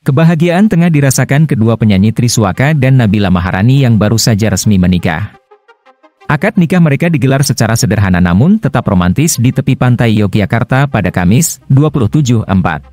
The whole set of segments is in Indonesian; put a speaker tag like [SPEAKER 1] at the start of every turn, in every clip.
[SPEAKER 1] Kebahagiaan tengah dirasakan kedua penyanyi Triswaka dan Nabila Maharani yang baru saja resmi menikah. Akad nikah mereka digelar secara sederhana namun tetap romantis di tepi pantai Yogyakarta pada Kamis, 27/4.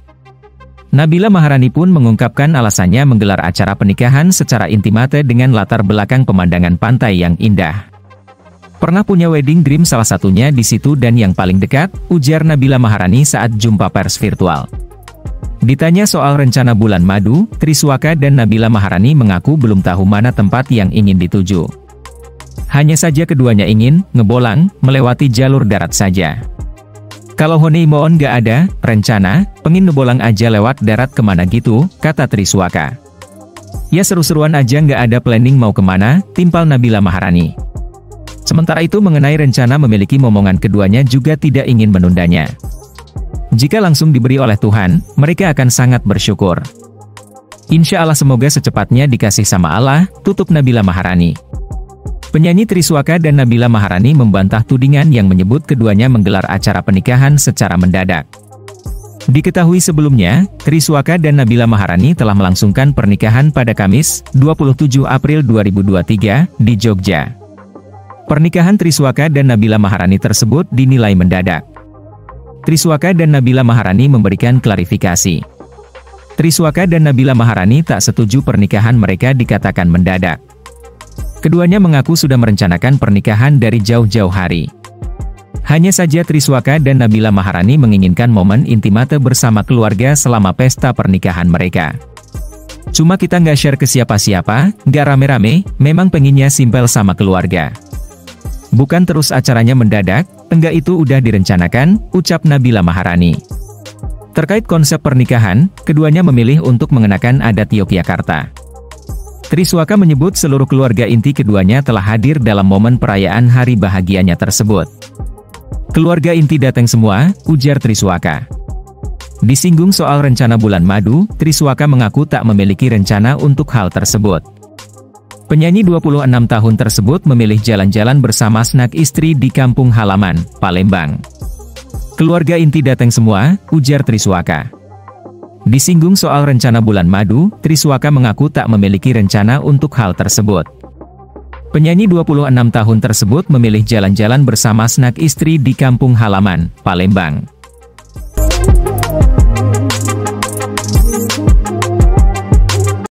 [SPEAKER 1] Nabila Maharani pun mengungkapkan alasannya menggelar acara pernikahan secara intimate dengan latar belakang pemandangan pantai yang indah. Pernah punya wedding dream salah satunya di situ dan yang paling dekat, ujar Nabila Maharani saat jumpa pers virtual. Ditanya soal rencana bulan madu, Triswaka dan Nabila Maharani mengaku belum tahu mana tempat yang ingin dituju. Hanya saja keduanya ingin ngebolang melewati jalur darat saja. Kalau honeymoon gak ada rencana, pengin ngebolang aja lewat darat kemana gitu, kata Triswaka. Ya seru-seruan aja gak ada planning mau kemana, timpal Nabila Maharani. Sementara itu mengenai rencana memiliki momongan keduanya juga tidak ingin menundanya. Jika langsung diberi oleh Tuhan, mereka akan sangat bersyukur. Insya Allah semoga secepatnya dikasih sama Allah, tutup Nabila Maharani. Penyanyi Triswaka dan Nabila Maharani membantah tudingan yang menyebut keduanya menggelar acara pernikahan secara mendadak. Diketahui sebelumnya, Triswaka dan Nabila Maharani telah melangsungkan pernikahan pada Kamis, 27 April 2023, di Jogja. Pernikahan Triswaka dan Nabila Maharani tersebut dinilai mendadak. Triswaka dan Nabila Maharani memberikan klarifikasi. Triswaka dan Nabila Maharani tak setuju pernikahan mereka dikatakan mendadak. Keduanya mengaku sudah merencanakan pernikahan dari jauh-jauh hari. Hanya saja Triswaka dan Nabila Maharani menginginkan momen intimate bersama keluarga selama pesta pernikahan mereka. Cuma kita nggak share ke siapa-siapa, nggak rame-rame, memang pengennya simpel sama keluarga. Bukan terus acaranya mendadak, enggak itu udah direncanakan, ucap Nabila Maharani. Terkait konsep pernikahan, keduanya memilih untuk mengenakan adat Yogyakarta. Triswaka menyebut seluruh keluarga inti keduanya telah hadir dalam momen perayaan hari bahagianya tersebut. Keluarga inti datang semua, ujar Triswaka. Disinggung soal rencana bulan madu, Triswaka mengaku tak memiliki rencana untuk hal tersebut. Penyanyi 26 tahun tersebut memilih jalan-jalan bersama sanak istri di kampung halaman, Palembang. Keluarga inti datang semua, ujar Triswaka. Disinggung soal rencana bulan madu, Triswaka mengaku tak memiliki rencana untuk hal tersebut. Penyanyi 26 tahun tersebut memilih jalan-jalan bersama sanak istri di kampung halaman, Palembang.